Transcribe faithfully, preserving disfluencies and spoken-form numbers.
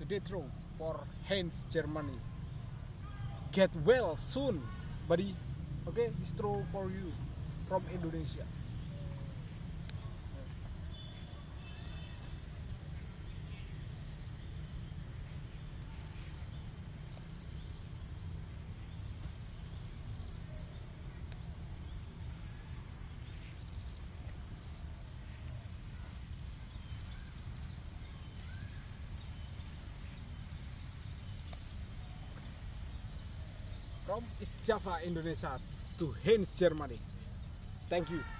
death throw for Heinz Germany. Get well soon, buddy. Okay, this throw for you from Indonesia. From East Java, Indonesia to Heinz, Germany. Thank you.